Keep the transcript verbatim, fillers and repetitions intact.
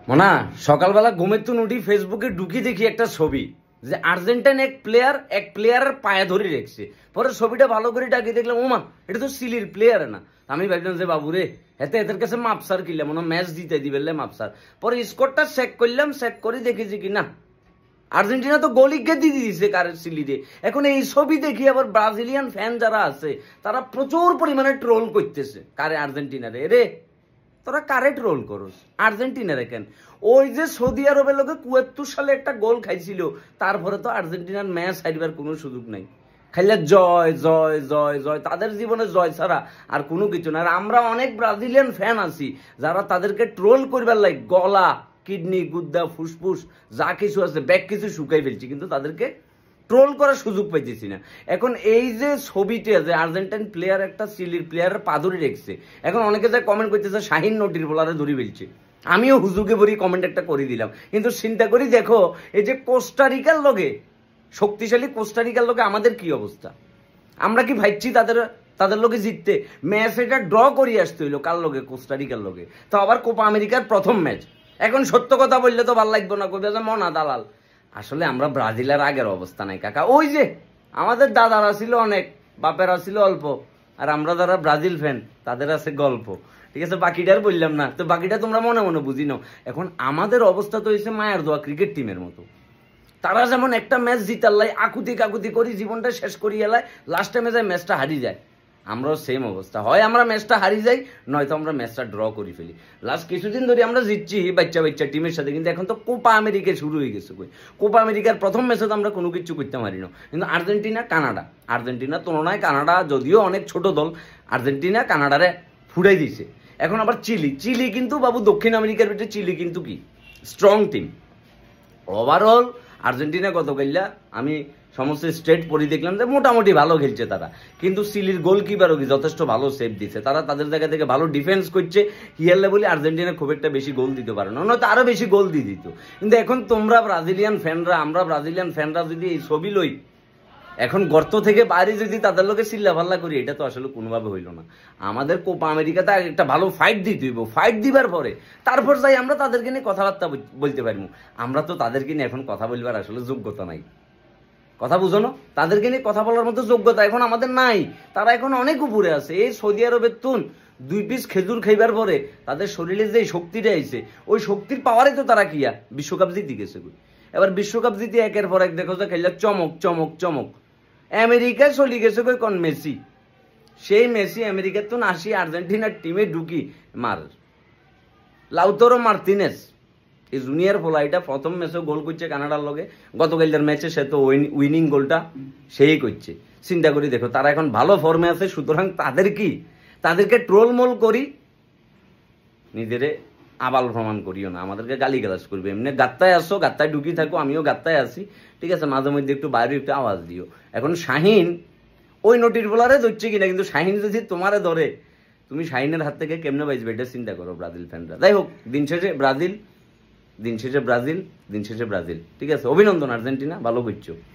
মনা সকালবেলা ঘুমের তো উঠি ফেসবুকে ঢুকি দেখি একটা ছবি যে আর্জেন্টাইন এক প্লেয়ার এক প্লেয়ারের পায়ে ধরে রেখেছে। পরে ছবিটা ভালো করে ডাকি দেখলাম ওমা এটা তো সিলির প্লেয়ার না। আমি ভাবলাম যে বাবু রে এতে এদের কাছে মাপসার কিনলাম মনে ম্যাচ দিতে দিবে মাপসার। পরে স্কোরটা চেক করলাম, চেক করে দেখেছি কি না আর্জেন্টিনা তো গোলিকে দিয়ে দিয়েছে কারের সিলিতে। এখন এই ছবি দেখি আবার ব্রাজিলিয়ান ফ্যান যারা আছে তারা প্রচুর পরিমাণে ট্রোল করতেছে কারে আর্জেন্টিনারে। রে তোরা কারে ট্রোল করস আর্জেন্টিনারে কেন? ওই যে সৌদি আরবের লোকে কুয়াত্তর সালে একটা গোল খাইছিল, তারপরে তো আর্জেন্টিনার ম্যাচ হারিবার কোনো সুযোগ নাই। খাইলে জয় জয় জয় জয়, তাদের জীবনে জয় ছাড়া আর কোনো কিছু না। আর আমরা অনেক ব্রাজিলিয়ান ফ্যান আছি যারা তাদেরকে ট্রোল করবার লাগ গলা কিডনি গুদ্দা ফুসফুস যা কিছু আছে ব্যাগ কিছু শুকাই ফেলছি, কিন্তু তাদেরকে ট্রোল করার সুযোগ পাইতেছি না। এখন এই যে ছবিতে যে আর্জেন্টাইন প্লেয়ার একটা চিলির প্লেয়ারের পা ধরে রেখেছে, এখন অনেকে যা কমেন্ট করতেছে শাহিন নটির বোলারে ধরে ফেলছে। আমিও হুজুকে ভরি কমেন্ট একটা করে দিলাম, কিন্তু চিন্তা করি দেখো এই যে কোস্টারিকার লগে শক্তিশালী কোস্টারিকার লগে আমাদের কি অবস্থা। আমরা কি ভাবছি তাদের তাদের লোকে জিততে? ম্যাচ এটা ড্র করিয়ে আসতে হইলো কার লগে? কোস্টারিকার লগে। তো আবার কোপা আমেরিকার প্রথম ম্যাচ। এখন সত্য কথা বললে তো ভাল লাগবে না, কবে যে মনা দালাল। আসলে আমরা ব্রাজিলের আগের অবস্থা নাই কাকা। ওই যে আমাদের দাদারা ছিল অনেক, বাপেরা ছিল অল্প, আর আমরা যারা ব্রাজিল ফ্যান তাদের আছে গল্প। ঠিক আছে, বাকিটার বললাম না, তো বাকিটা তোমরা মনে মনে বুঝি নাও। এখন আমাদের অবস্থা তো হয়েছে মায়ের দোয়া ক্রিকেট টিমের মতো। তারা যেমন একটা ম্যাচ জিতাল্লাই আকুতি কাকুতি করি জীবনটা শেষ করি এলাই, লাস্ট টাইমে যায় ম্যাচটা হারিয়ে যায়। আমরাও সেম অবস্থা, হয় আমরা ম্যাচটা হারিয়ে যাই, নয়তো আমরা ম্যাচটা ড্র করে ফেলি। লাস্ট কিছুদিন ধরে আমরা জিতছি বাচ্চা বাচ্চা টিমের সাথে, কিন্তু এখন তো কোপা আমেরিকা শুরু হয়ে গেছে। কই কোপা আমেরিকার প্রথম ম্যাচে তো আমরা কোনো কিছু করতে পারি না। কিন্তু আর্জেন্টিনা কানাডা, আর্জেন্টিনার তুলনায় কানাডা যদিও অনেক ছোট দল, আর্জেন্টিনা কানাডারে ফুটাই দিয়েছে। এখন আবার চিলি, চিলি কিন্তু বাবু দক্ষিণ আমেরিকার ভিতরে চিলি কিন্তু কি স্ট্রং টিম। ওভারঅল আর্জেন্টিনা কত খেললা আমি সমস্ত স্টেট পরি দেখলাম যে মোটামুটি ভালো খেলছে তারা, কিন্তু সিলির গোলকিপারও কি যথেষ্ট ভালো সেভ দিচ্ছে। তারা তাদের জায়গা থেকে ভালো ডিফেন্স করছে হিয়ারলে বলে আর্জেন্টিনা খুব একটা বেশি গোল দিতে পারে না, নয়তো আরো বেশি গোল দিয়ে দিত। কিন্তু এখন তোমরা ব্রাজিলিয়ান ফ্যানরা, আমরা ব্রাজিলিয়ান ফ্যানরা যদি এই ছবি লই, এখন গর্ত থেকে বাইরে যদি তাদের লোকে চিল্লা ফাল্লা করি, এটা তো আসলে কোনোভাবে হইল না। আমাদের কোপা আমেরিকাতে একটা ভালো ফাইট দিতে হইব, ফাইট দিবার পরে তারপর যাই আমরা তাদেরকে নিয়ে কথাবার্তা বলতে পারবো। আমরা তো তাদেরকে নিয়ে এখন কথা বলবার আসলে যোগ্যতা নাই। কথা বুঝো না, তাদেরকে নিয়ে কথা বলার মতো যোগ্যতা এখন আমাদের নাই। তারা এখন অনেক উপরে আছে। এই সৌদি আরবের তুন দুই পিস খেজুর খাইবার পরে তাদের শরীরে যে শক্তিটা আইছে, ওই শক্তির পাওয়ারে তো তারা কিয়া বিশ্বকাপ জিতে গেছে। এবার বিশ্বকাপ জিতে একের পর এক দেখো যে খেললে চমক চমক চমক। আমেরিকায় চলে গেছে কই কোন মেসি, সেই মেসি আমেরিকার তো আসি আর্জেন্টিনার টিমে ঢুকি মার লাউতারো মার্টিনেজ এই জুনিয়র ফোলাইটা প্রথম ম্যাচে গোল করছে কানাডার লগে, গতকালের ম্যাচে সে তো উইনিং গোলটা সেই করছে। চিন্তা করি দেখো তারা এখন ভালো ফর্মে আছে, সুতরাং তাদের কি তাদেরকে ট্রোল মোল করি নিজেরে আবাল ভ্রমণ করিও না, আমাদেরকে গালি গালাজ করবে। এমনি গাত্তায় আসো, গাত্তায় ঢুকি থাকো, আমিও গাত্তায় আসি, ঠিক আছে, মাঝে মধ্যে একটু বাইরে একটু আওয়াজ দিও। এখন শাহিন ওই নটির বোলারে ধরছে কিনা, কিন্তু শাহিন যদি তোমারে ধরে তুমি শাহিনের হাত থেকে কেমনে বাঁচবে এটা চিন্তা করো ব্রাজিল ফ্যানরা। যাই হোক, দিন শেষে ব্রাজিল দিন শেষে ব্রাজিল দিন শেষে ব্রাজিল ঠিক আছে। অভিনন্দন আর্জেন্টিনা, ভালো করছো।